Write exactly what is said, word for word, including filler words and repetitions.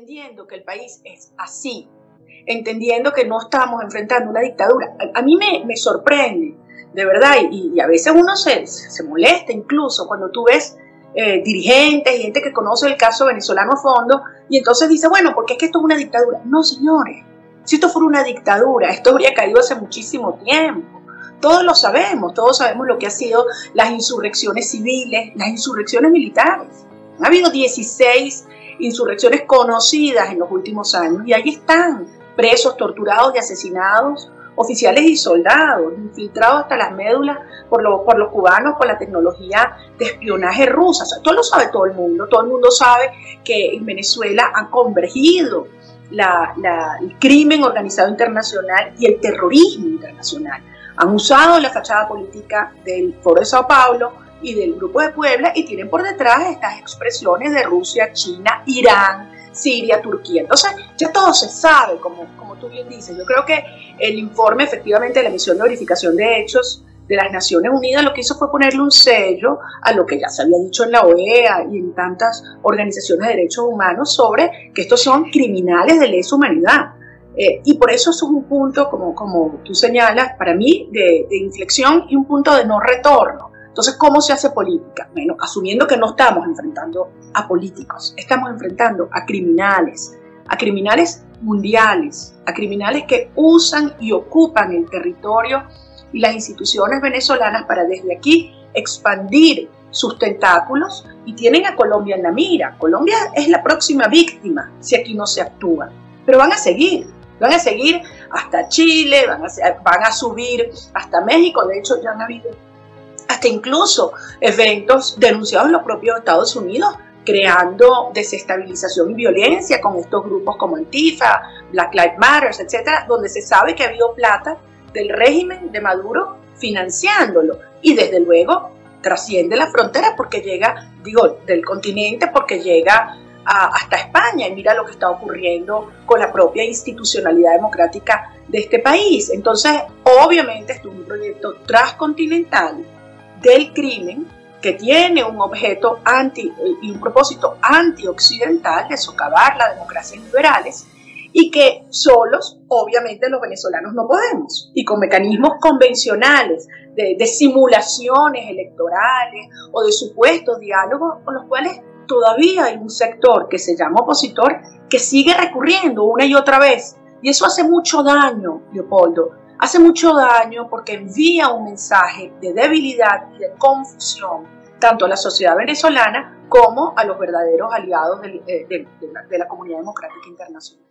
entendiendo que el país es así, entendiendo que no estamos enfrentando una dictadura. A, a mí me, me sorprende, de verdad, y, y a veces uno se, se molesta incluso cuando tú ves eh, dirigentes y gente que conoce el caso venezolano a fondo, y entonces dice, bueno, porque es que esto es una dictadura. No, señores, si esto fuera una dictadura, esto habría caído hace muchísimo tiempo. Todos lo sabemos, todos sabemos lo que han sido las insurrecciones civiles, las insurrecciones militares. Ha habido dieciséis insurrecciones conocidas en los últimos años y ahí están presos, torturados y asesinados oficiales y soldados, infiltrados hasta las médulas por, lo, por los cubanos con la tecnología de espionaje rusa. O sea, todo lo sabe todo el mundo, todo el mundo sabe que en Venezuela han convergido la, la, el crimen organizado internacional y el terrorismo internacional. Han usado la fachada política del Foro de Sao Paulo y del Grupo de Puebla y tienen por detrás estas expresiones de Rusia, China, Irán, Siria, Turquía. Entonces ya todo se sabe, como, como tú bien dices. Yo creo que el informe efectivamente de la Misión de Verificación de Hechos de las Naciones Unidas lo que hizo fue ponerle un sello a lo que ya se había dicho en la O E A y en tantas organizaciones de derechos humanos sobre que estos son criminales de lesa humanidad. Eh, y por eso es un punto, como, como tú señalas, para mí de, de inflexión y un punto de no retorno. Entonces, ¿cómo se hace política? Bueno, asumiendo que no estamos enfrentando a políticos, estamos enfrentando a criminales, a criminales mundiales, a criminales que usan y ocupan el territorio y las instituciones venezolanas para desde aquí expandir sus tentáculos y tienen a Colombia en la mira. Colombia es la próxima víctima si aquí no se actúa, pero van a seguir. Van a seguir hasta Chile, van a, van a subir hasta México. De hecho, ya han habido hasta incluso eventos denunciados en los propios Estados Unidos, creando desestabilización y violencia con estos grupos como Antifa, Black Lives Matter, etcétera, donde se sabe que ha habido plata del régimen de Maduro financiándolo. Y desde luego trasciende la frontera porque llega, digo, del continente porque llega hasta España, y mira lo que está ocurriendo con la propia institucionalidad democrática de este país. Entonces, obviamente, esto es un proyecto transcontinental del crimen que tiene un objeto anti y un propósito antioccidental de socavar las democracias liberales y que solos, obviamente, los venezolanos no podemos. Y con mecanismos convencionales de, de simulaciones electorales o de supuestos diálogos con los cuales todavía hay un sector que se llama opositor que sigue recurriendo una y otra vez. Y eso hace mucho daño, Leopoldo. Hace mucho daño porque envía un mensaje de debilidad y de confusión tanto a la sociedad venezolana como a los verdaderos aliados de, de, de, la, de la comunidad democrática internacional.